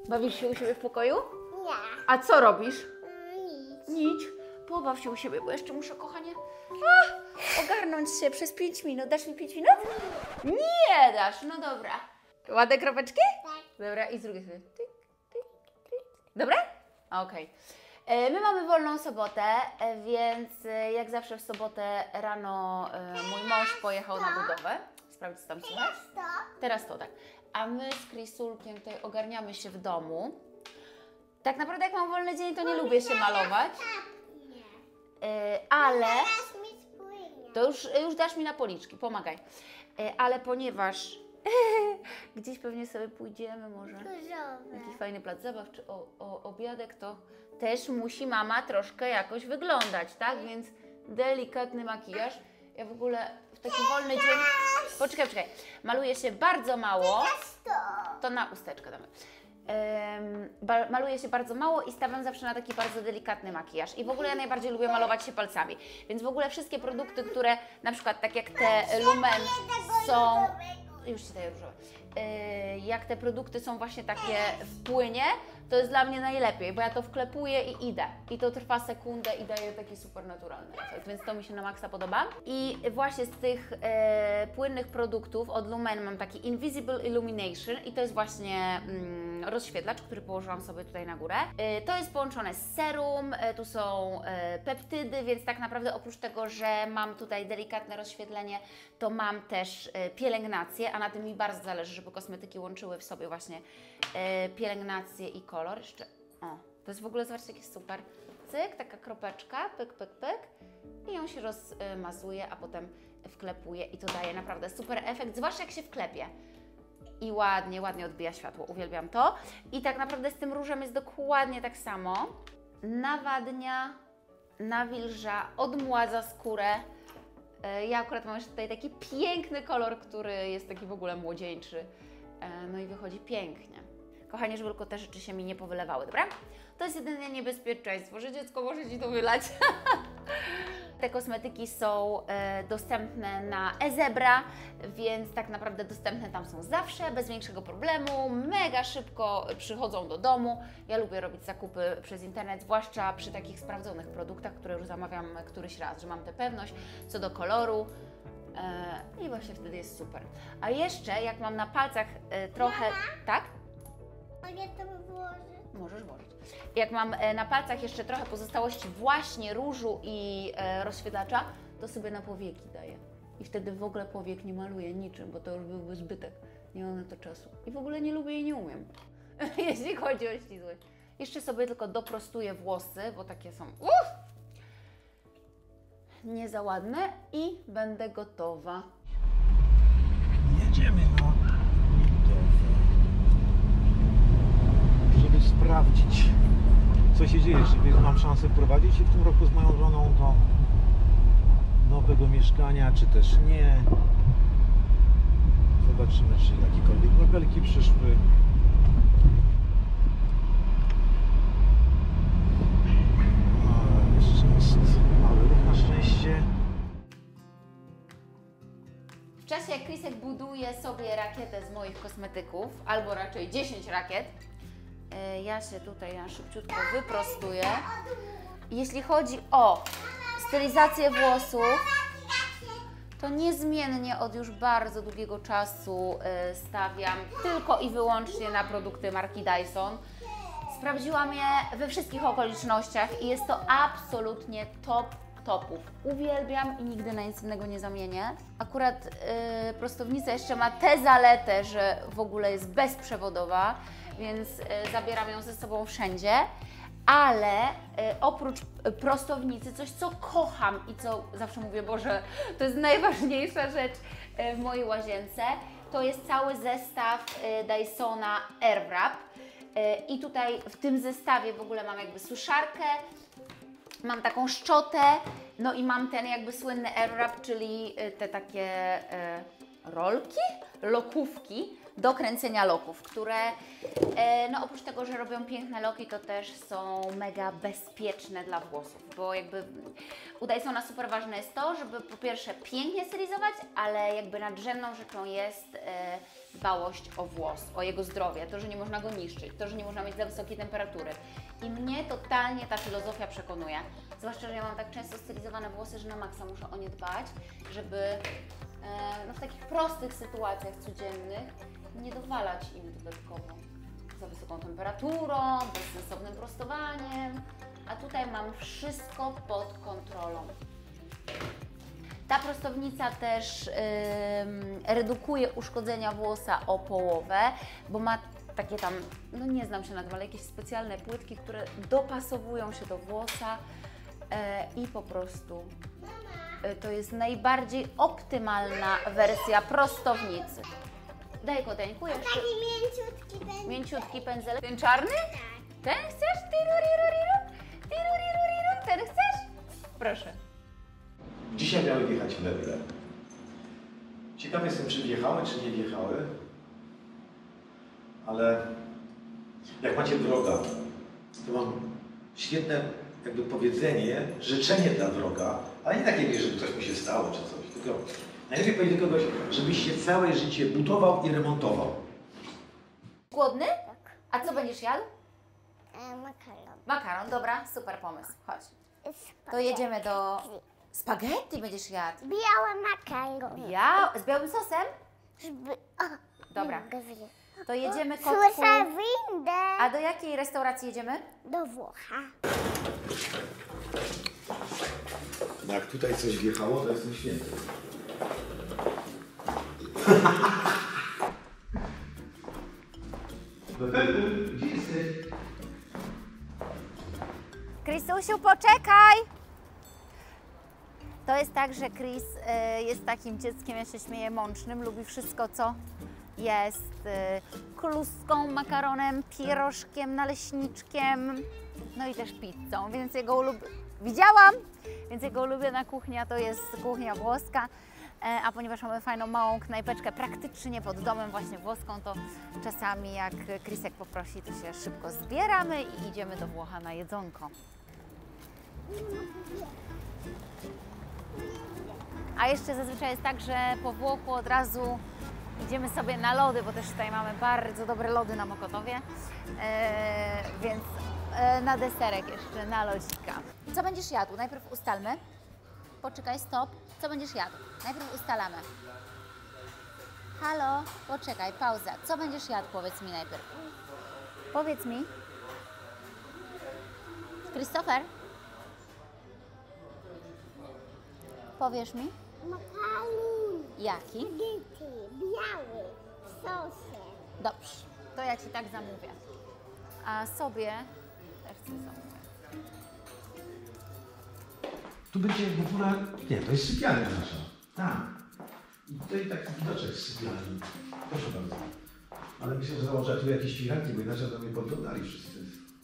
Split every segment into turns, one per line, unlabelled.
Bawisz się u siebie w pokoju?
Nie.
A co robisz?
Nic.
Nic. Pobaw się u siebie, bo jeszcze muszę, kochanie, ogarnąć się przez 5 minut. Dasz mi 5 minut? Nie dasz, no dobra. Ładne kropeczki?
Tak.
Dobra, i z drugiej strony. Tyk, tyk, tyk. Dobra? Okej. My mamy wolną sobotę, więc jak zawsze w sobotę rano mój mąż pojechał na budowę. Sprawdzić, co tam słychać.
To?
Teraz to tak. A my z Krisulkiem tutaj ogarniamy się w domu. Tak naprawdę jak mam wolny dzień, to nie lubię się malować.
Nie.
Ale
Teraz mi spłynie.
to już dasz mi na policzki, pomagaj. Ale ponieważ gdzieś pewnie sobie pójdziemy może
Różowe.
jakiś fajny plac zabaw czy obiadek, to też musi mama troszkę jakoś wyglądać, tak? Więc delikatny makijaż. Ja w ogóle w taki wolny dzień... Poczekaj. Maluję się bardzo mało.
To.
To na usteczkę damy. Maluję się bardzo mało i stawiam zawsze na taki bardzo delikatny makijaż. I w ogóle ja najbardziej lubię malować się palcami. Więc w ogóle wszystkie produkty, które na przykład tak jak te Lumen są... Już Ci daję różowe. Jak te produkty są właśnie takie w płynie, to jest dla mnie najlepiej, bo ja to wklepuję i idę. I to trwa sekundę i daje taki super naturalny efekt, więc to mi się na maksa podoba. I właśnie z tych płynnych produktów od Lumen mam taki Invisible Illumination i to jest właśnie rozświetlacz, który położyłam sobie tutaj na górę. To jest połączone z serum, tu są peptydy, więc tak naprawdę oprócz tego, że mam tutaj delikatne rozświetlenie, to mam też pielęgnację, a na tym mi bardzo zależy, żeby kosmetyki łączyły w sobie właśnie pielęgnację i kolor. Jeszcze, to jest w ogóle, zobaczcie, jak jest super. Cyk, taka kropeczka, pyk, pyk, pyk i ją się rozmazuje, a potem wklepuje i to daje naprawdę super efekt, zwłaszcza jak się wklepie. I ładnie, ładnie odbija światło, uwielbiam to. I tak naprawdę z tym różem jest dokładnie tak samo. Nawadnia, nawilża, odmładza skórę. Ja akurat mam jeszcze tutaj taki piękny kolor, który jest taki w ogóle młodzieńczy. No i wychodzi pięknie. Kochanie, żeby tylko te rzeczy się mi nie powylewały, dobra? To jest jedyne niebezpieczeństwo, że dziecko może Ci to wylać. Te kosmetyki są dostępne na eZebra, więc tak naprawdę dostępne tam są zawsze, bez większego problemu, mega szybko przychodzą do domu. Ja lubię robić zakupy przez internet, zwłaszcza przy takich sprawdzonych produktach, które już zamawiam któryś raz, że mam tę pewność co do koloru. I właśnie wtedy jest super. A jeszcze jak mam na palcach trochę... Tak?
Mogę to włożyć?
Możesz włożyć. Jak mam na palcach jeszcze trochę pozostałości właśnie różu i rozświetlacza, to sobie na powieki daję. I wtedy w ogóle powiek nie maluję niczym, bo to już byłby zbytek. Nie mam na to czasu. I w ogóle nie lubię i nie umiem, jeśli chodzi o ścisłość. Jeszcze sobie tylko doprostuję włosy, bo takie są nie za ładne i będę gotowa.
Jedziemy na budowę, żeby sprawdzić, co się dzieje, czy mam szansę wprowadzić się w tym roku z moją żoną do nowego mieszkania, czy też nie. Zobaczymy, czy jakiekolwiek mebelki przyszły. Jeszcze jest mały ruch na szczęście.
W czasie jak Krisek buduje sobie rakietę z moich kosmetyków, albo raczej 10 rakiet, ja się tutaj na szybciutko wyprostuję. Jeśli chodzi o stylizację włosów, to niezmiennie od już bardzo długiego czasu stawiam tylko i wyłącznie na produkty marki Dyson. Sprawdziłam je we wszystkich okolicznościach i jest to absolutnie top topów. Uwielbiam i nigdy na nic innego nie zamienię. Akurat prostownica jeszcze ma tę zaletę, że w ogóle jest bezprzewodowa, więc zabieram ją ze sobą wszędzie. Ale oprócz prostownicy, coś co kocham i co zawsze mówię, Boże, to jest najważniejsza rzecz w mojej łazience, to jest cały zestaw Dysona Airwrap. I tutaj w tym zestawie w ogóle mam jakby suszarkę, mam taką szczotę, no i mam ten jakby słynny Airwrap, czyli te takie rolki, lokówki do kręcenia loków, które no oprócz tego, że robią piękne loki, to też są mega bezpieczne dla włosów, bo jakby u Dysona super ważne jest to, żeby po pierwsze pięknie stylizować, ale jakby nadrzędną rzeczą jest dbałość o włos, o jego zdrowie, to, że nie można go niszczyć, to, że nie można mieć za wysokiej temperatury. I mnie totalnie ta filozofia przekonuje. Zwłaszcza, że ja mam tak często stylizowane włosy, że na maksa muszę o nie dbać, żeby no w takich prostych sytuacjach codziennych nie dowalać im dodatkowo za wysoką temperaturą, bezsensownym prostowaniem, a tutaj mam wszystko pod kontrolą. Ta prostownica też redukuje uszkodzenia włosa o połowę, bo ma takie tam, no nie znam się na tym, ale jakieś specjalne płytki, które dopasowują się do włosa i po prostu to jest najbardziej optymalna wersja prostownicy. Daj koteńku jeszcze.
Taki mięciutki będzie.
Mięciutki pędzelek. Ten czarny?
Tak.
Ten chcesz? Tiruriru. Tiruriru. Ten chcesz? Proszę.
Dzisiaj miały wjechać meble. Ciekawy jestem, czy wjechały, czy nie wjechały. Ale jak macie wroga, to mam świetne jakby powiedzenie, życzenie dla wroga, ale nie takie, żeby coś mu się stało, czy coś, tylko najlepiej powiedzieć do kogoś, żebyś się całe życie budował i remontował.
Głodny?
Tak.
A co będziesz jadł?
Makaron.
Makaron, dobra, super pomysł. Chodź. To
Spaghetti.
jedziemy do... Spaghetti będziesz jadł.
Biały makaron.
Ja? Z białym sosem?
Żeby... O,
Dobra.
mogę zjeść.
To jedziemy, kotku.
Słyszę windę.
A do jakiej restauracji jedziemy?
Do Włocha.
No jak tutaj coś wjechało, to jestem święty. Gdzie jesteś?
Krystusiu, poczekaj! To jest tak, że Chris jest takim dzieckiem, ja się śmieję, mącznym, lubi wszystko, co jest kluską, makaronem, pierożkiem, naleśniczkiem, no i też pizzą, więc jego widziałam, więc jego ulubiona kuchnia to jest kuchnia włoska, a ponieważ mamy fajną małą knajpeczkę praktycznie pod domem właśnie włoską, to czasami jak Chrisek poprosi, to się szybko zbieramy i idziemy do Włocha na jedzonko. A jeszcze zazwyczaj jest tak, że po Włochu od razu idziemy sobie na lody, bo też tutaj mamy bardzo dobre lody na Mokotowie, więc na deserek jeszcze, na lodzika. Co będziesz jadł? Najpierw ustalmy. Poczekaj, stop. Co będziesz jadł? Najpierw ustalamy. Halo? Poczekaj, pauza. Co będziesz jadł? Powiedz mi najpierw. Powiedz mi. Christopher? Powiesz mi?
Makaron.
Jaki?
Spaghetti. Biały. W sosie.
Dobrze, to ja Ci tak zamówię. A sobie też chcę zamówić.
Tu będzie w ogóle... Nie, to jest sypialnia nasza. Tak. I tutaj taki widoczek z sypialni. Proszę bardzo. Ale myślę, że założę tu jakieś firanki, bo inaczej to mnie podglądali wszyscy.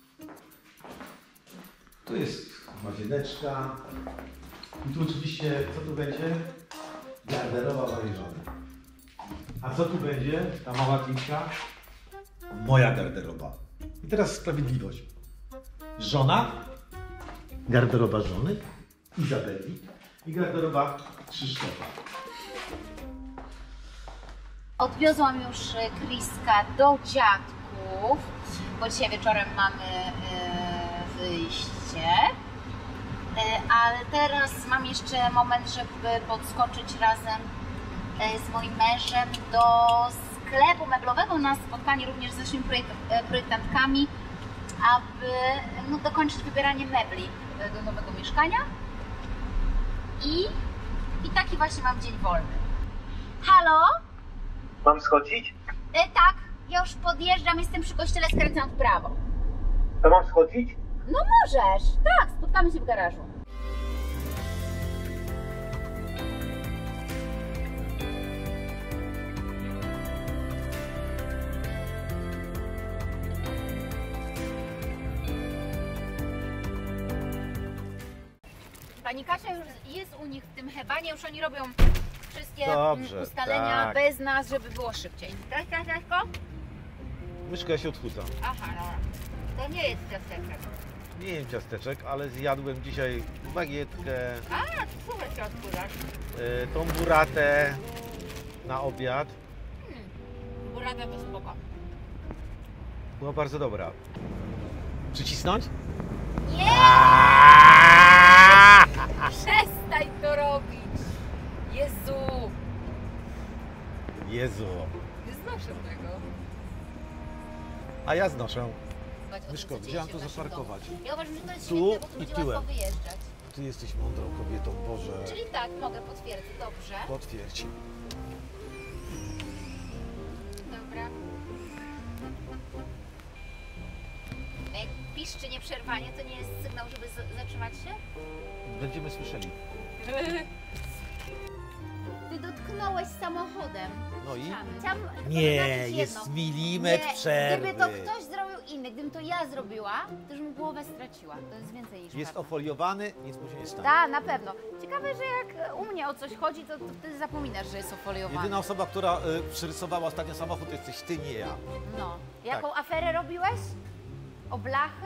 Tu jest łazieneczka. I tu oczywiście, co tu będzie? Garderoba mojej żony. A co tu będzie? Ta mała kliczka? Moja garderoba. I teraz sprawiedliwość. Żona, garderoba żony, Izabeli i garderoba Krzysztofa.
Odwiozłam już Chriska do dziadków, bo dzisiaj wieczorem mamy wyjście. Ale teraz mam jeszcze moment, żeby podskoczyć razem z moim mężem do sklepu meblowego na spotkanie również z naszymi projektantkami, aby dokończyć wybieranie mebli do nowego mieszkania. I taki właśnie mam dzień wolny. Halo?
Mam schodzić?
Tak, ja już podjeżdżam, jestem przy kościele, skręcam w prawo.
To mam schodzić?
No możesz, tak, spotkamy się w garażu. Pani Kasia już jest u nich w tym hebanie, już oni robią wszystkie
Dobrze,
ustalenia
tak.
bez nas, żeby było szybciej. Tak, tak, tak.
Myszka się odchudzam.
Aha, dobra. To nie jest ciasteczek.
Nie jem ciasteczek, ale zjadłem dzisiaj bagietkę,
A, to super się odkurzasz.
tą buratę na obiad.
Burada to spoko.
Była bardzo dobra. Przycisnąć?
Nie! Przestań to robić! Jezu!
Jezu.
Nie znoszę tego.
A ja znoszę.
Zobacz,
Myszko,
o tym, co
gdzie mam
dzieje
to
się w naszym
zaparkować?
domu. Ja uważam, że to jest
Tu
świetne, bo tu
i
będzie
tyłem.
łatwo wyjeżdżać.
Ty jesteś mądrą kobietą, Boże.
Czyli tak, mogę potwierdzić. Dobrze.
Potwierdź.
Dobra. Jak piszczy nieprzerwanie, to nie jest sygnał, żeby zatrzymać się?
Będziemy słyszeli.
Ty dotknąłeś samochodem.
No i?
Chciałam
Nie,
zaznaczyć
jest
jedno.
milimetr
Nie,
przerwy.
Gdyby to ktoś zrobił inny, gdybym to ja zrobiła, to już bym głowę straciła. To jest więcej niż
Jest
pewne.
ofoliowany, nic mu się nie stanie.
Tak, na pewno. Ciekawe, że jak u mnie o coś chodzi, to wtedy zapominasz, że jest ofoliowany.
Jedyna osoba, która przyrysowała ostatnio samochód, to jesteś ty, nie ja.
No. Jaką
Tak.
aferę robiłeś? O blachy?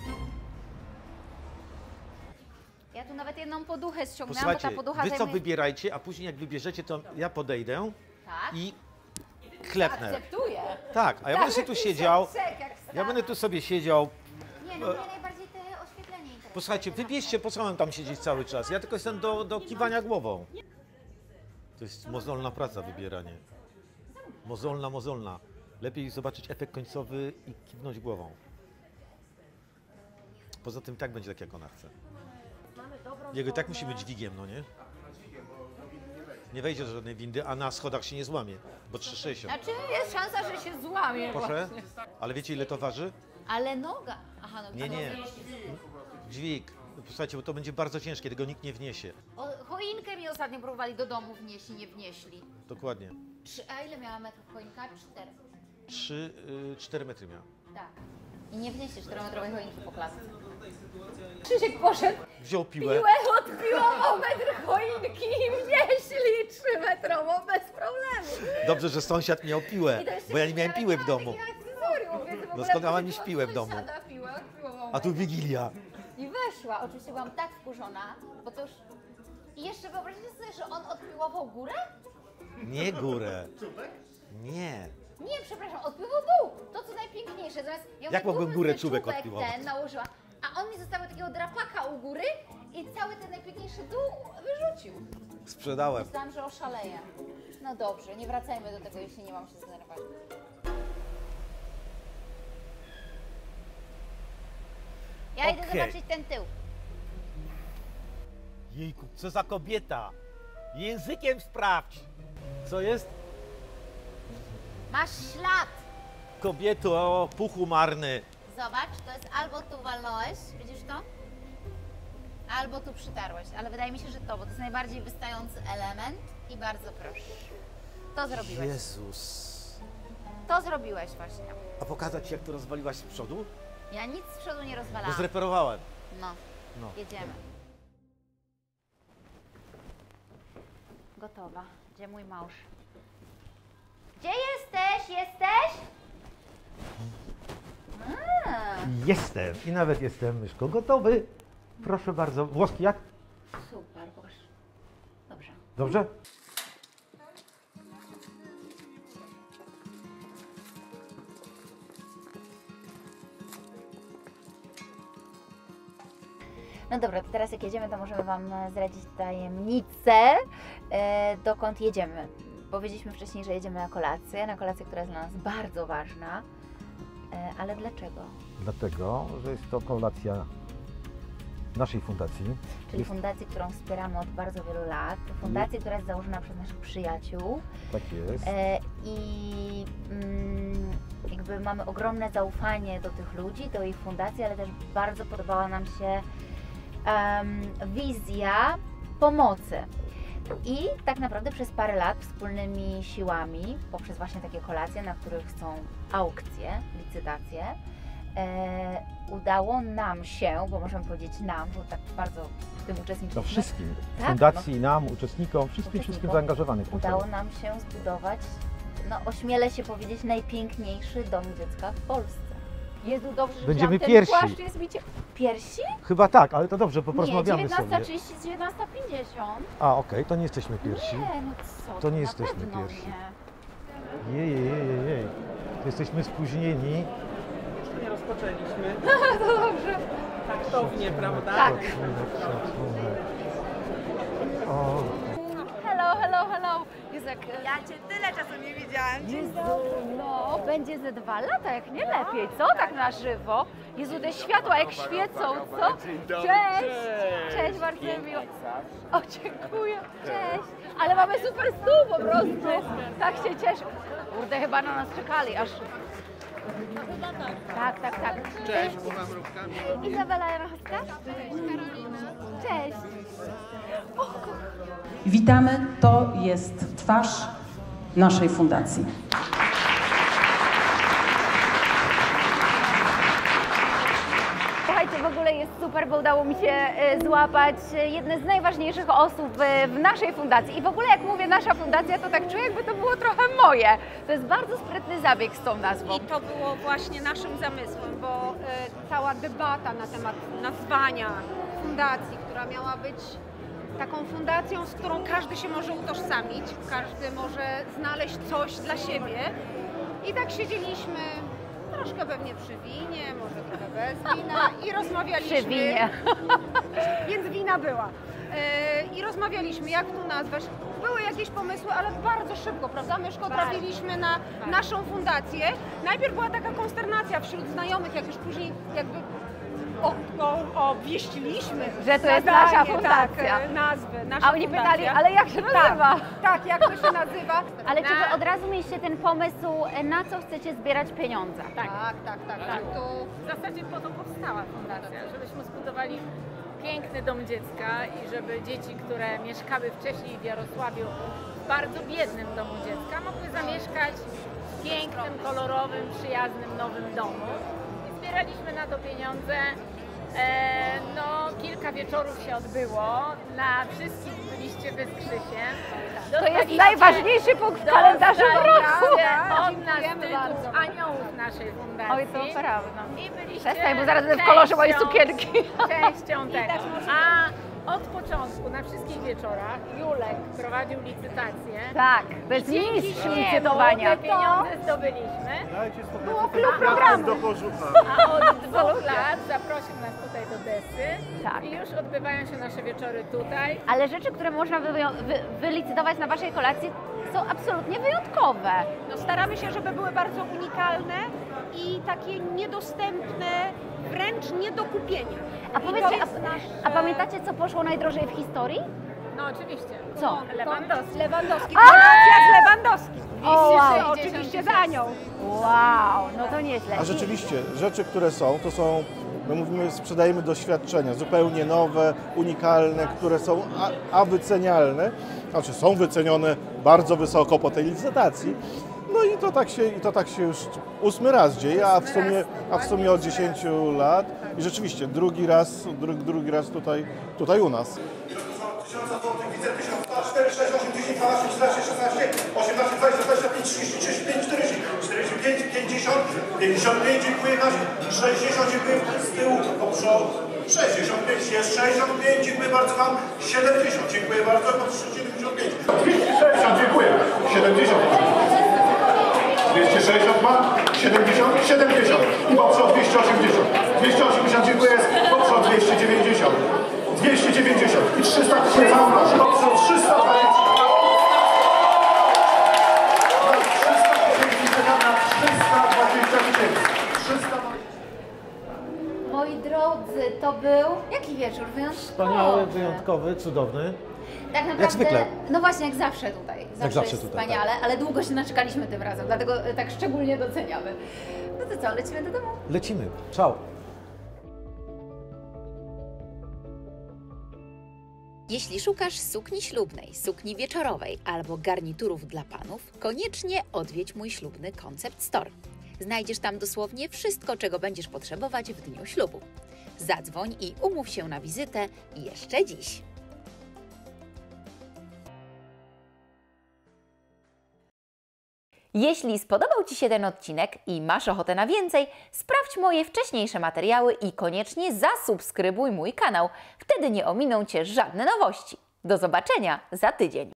Ja tu nawet jedną poduchę ściągnęłam, bo ta
Posłuchajcie,
poducha
wy co
zajmuje...
wybierajcie, a później jak wybierzecie, to ja podejdę
Tak?
i klepnę.
Akceptuję.
Tak, a ja będę sobie tu siedział.
Jak
Ja będę tu sobie siedział.
Nie, no mnie najbardziej te oświetlenie interesuje.
Posłuchajcie, wybierzcie, po co mam tam siedzieć cały czas? Ja tylko jestem do kiwania głową. To jest mozolna praca, wybieranie. Mozolna. Lepiej zobaczyć efekt końcowy i kiwnąć głową. Poza tym tak będzie tak, jak ona chce. Jego i tak musi być dźwigiem, no nie? Nie wejdzie do żadnej windy, a na schodach się nie złamie, bo 3,60.
Znaczy jest szansa, że się złamie.
Proszę? Ale wiecie, ile to waży?
Ale noga. Aha, no
Nie. Dźwig. Posłuchajcie, bo to będzie bardzo ciężkie, tego nikt nie wniesie.
Choinkę mi ostatnio próbowali do domu wnieść i nie wnieśli.
Dokładnie.
A ile miała metrów choinka? 4.
4 metry miała.
Tak. I nie wniesie 4-metrowej choinki po klatce. Krzysiek poszedł,
Wziął piłę.
piłę odpiłował metr choinki i wnieśli 3-metrową bez problemu.
Dobrze, że sąsiad miał piłę,
I to jeszcze
bo ja nie miałem piły w domu.
takiego akcesorium, więc w ogóle
skąd ja mam
od
mieć piłę w domu?
sąsiada piłę odpiłował
A tu
metr.
Wigilia.
I weszła. Oczywiście byłam tak wkurzona, bo to już... I jeszcze wyobraźcie sobie, że on odpiłował górę?
Nie górę. Nie.
Nie, przepraszam, odpływał dół. To co najpiękniejsze. Zamiast ja
Jak
mówię,
mogłem
tu
górę
sobie
czubek
czubek
odpiłować?
ten nałożyła, a on mi zostawił takiego drapaka u góry i cały ten najpiękniejszy dół wyrzucił.
Sprzedałem.
Myślałam, że oszaleję. No dobrze, nie wracajmy do tego, jeśli nie mam się zdenerwować. Ja idę
Okej.
zobaczyć ten tył.
Jejku, co za kobieta. Językiem sprawdź. Co jest?
Masz ślad.
Kobieto, puchu marny.
Zobacz, to jest albo tu walnąłeś, widzisz to? Albo tu przytarłeś, ale wydaje mi się, że to, bo to jest najbardziej wystający element i bardzo proszę. To zrobiłeś.
Jezus.
To zrobiłeś właśnie.
A pokazać ci, jak to rozwaliłaś z przodu?
Ja nic z przodu nie
Bo
rozwalałam.
zreperowałem.
No,
No.
jedziemy. Gotowa. Gdzie mój mąż? Gdzie jesteś? Jesteś?
Jestem. I nawet jestem, myszko, gotowy. Proszę bardzo. Włoski jak?
Super, boż. Dobrze.
Dobrze?
No dobra, to teraz jak jedziemy, to możemy Wam zdradzić tajemnicę, dokąd jedziemy. Powiedzieliśmy wcześniej, że jedziemy na kolację, która jest dla nas bardzo ważna. Ale dlaczego?
Dlatego, że jest to kolacja naszej fundacji.
Czyli fundacji, którą wspieramy od bardzo wielu lat. Fundacji, która jest założona przez naszych przyjaciół.
Tak jest.
I jakby mamy ogromne zaufanie do tych ludzi, do ich fundacji, ale też bardzo podobała nam się wizja pomocy. I tak naprawdę przez parę lat wspólnymi siłami, poprzez właśnie takie kolacje, na których są aukcje, licytacje, udało nam się, bo możemy powiedzieć nam, bo tak bardzo w tym uczestniczyliśmy.
To wszystkim.
Tak,
Fundacji, nam, uczestnikom, wszystkim
Uczestnikom.
zaangażowanych. w tą
Udało
całą.
nam się zbudować, no ośmielę się powiedzieć, najpiękniejszy dom dziecka w Polsce. Jezu, dobrze, że
Będziemy
ten
pierwsi.
płaszcz jest mi Piersi?
Chyba tak, ale to dobrze, bo
Nie,
porozmawiamy sobie.
19:30, 19:50.
A, okej, to nie jesteśmy pierwsi.
Nie, no co?
To nie
na
jesteśmy
pewno
pierwsi.
Nie.
Jej. To jesteśmy spóźnieni.
Nie rozpoczęliśmy. Taktownie, prawda?
Tak.
O,
Hello. Jezu, jak...
Ja cię tyle czasu nie widziałam.
Jezu, no, będzie ze 2 lata, jak nie lepiej, co? Tak na żywo. Jezu, te światła jak świecą, co? Cześć! Cześć, bardzo mi miło. O, dziękuję. Cześć. Ale mamy super stół po prostu. Tak się cieszę. Kurde, chyba na nas czekali, aż... Tak. Cześć, Izabela Janachowska. Cześć, Karolina. Cześć.
Witamy, to jest twarz naszej fundacji.
Słuchajcie, w ogóle jest super, bo udało mi się złapać jedne z najważniejszych osób w naszej fundacji. I w ogóle jak mówię nasza fundacja, to tak czuję, jakby to było trochę moje. To jest bardzo sprytny zabieg z tą nazwą.
I to było właśnie naszym zamysłem, bo cała debata na temat nazwania fundacji, która miała być taką fundacją, z którą każdy się może utożsamić, każdy może znaleźć coś dla siebie. I tak siedzieliśmy troszkę pewnie przy winie, może trochę bez wina i rozmawialiśmy.
Przy winie.
Więc wina była. I rozmawialiśmy, jak tu nazwać. Były jakieś pomysły, ale bardzo szybko, prawda? Myszko, trafiliśmy na naszą fundację. Najpierw była taka konsternacja wśród znajomych, jak już później jakby obwieściliśmy.
Że to jest
nadanie,
nasza fundacja.
Tak, nazwy, nasza
A oni
fundacja.
pytali, ale jak się nazywa?
Tak, jak to się nazywa.
Ale czy wy od razu mieliście ten pomysł, na co chcecie zbierać pieniądze?
Tak. To
W zasadzie po to powstała fundacja, żebyśmy zbudowali piękny dom dziecka i żeby dzieci, które mieszkały wcześniej w Jarosławiu w bardzo biednym domu dziecka, mogły zamieszkać w pięknym, kolorowym, przyjaznym, nowym domu. I zbieraliśmy na to pieniądze. Kilka wieczorów się odbyło, na wszystkich byliście wy z Krzysiem.
To jest najważniejszy punkt w kalendarzu roku.
Od nas tytuł aniołów naszej fundacji.
Oj, to prawda.
I byliście
Przestań, bo zaraz będę w kolorze mojej
częścią-
sukienki.
Częścią tego. A od początku, na wszystkich wieczorach, Julek prowadził licytację.
Tak, bez
Dzięki
mistrz
niemu
licytowania.
te pieniądze zdobyliśmy.
Było klub programu.
A od 2 lat zaprosił nas tutaj do Desy.
Tak.
I już odbywają się nasze wieczory tutaj.
Ale rzeczy, które można wylicytować na waszej kolacji, są absolutnie wyjątkowe.
No, staramy się, żeby były bardzo unikalne i takie niedostępne, wręcz nie do kupienia.
A
I to
powiedzcie,
jest
a pamiętacie, co poszło najdrożej w historii?
No oczywiście.
Co?
Lewandowski.
Lewandowski. Kolacja z Lewandowskim.
O, wow.
Oczywiście z Anią.
Wow, no to nieźle.
A rzeczywiście, rzeczy, które są, to są, my mówimy, sprzedajemy doświadczenia zupełnie nowe, unikalne, które są wycenialne, znaczy są wycenione bardzo wysoko po tej licytacji. No i to tak się już 8 raz dzieje, a w sumie od 10 lat i rzeczywiście drugi raz tutaj u nas.
1000 zł, widzę 1000, 4, 6, 8, 10, 12, 13, 16, 18, 20, 25, 30, 35, 40, 45, 50, 55, dziękuję Kasia, 60, dziękuję z tyłu, do przodu, 65, jest 65, dziękuję bardzo Wam, 70, dziękuję bardzo, 75, 260, dziękuję, 70, 260 ma, 70, 70 i po przodu 280, 280, dziękuję, po przodu 290. 290 i 300 tysięcy za mną, 300
Moi drodzy, to był jaki wieczór? Wyjątkowy.
Wspaniały, wyjątkowy, cudowny.
Tak naprawdę,
Jak zwykle.
No właśnie, jak zawsze tutaj.
zawsze
jest
tutaj,
wspaniale, ale długo się naczekaliśmy tym razem, dlatego tak szczególnie doceniamy. No to co, lecimy do domu?
Lecimy. Ciao.
Jeśli szukasz sukni ślubnej, sukni wieczorowej albo garniturów dla panów, koniecznie odwiedź mój ślubny Concept Store. Znajdziesz tam dosłownie wszystko, czego będziesz potrzebować w dniu ślubu. Zadzwoń i umów się na wizytę jeszcze dziś.
Jeśli spodobał Ci się ten odcinek i masz ochotę na więcej, sprawdź moje wcześniejsze materiały i koniecznie zasubskrybuj mój kanał. Wtedy nie ominą Cię żadne nowości. Do zobaczenia za tydzień.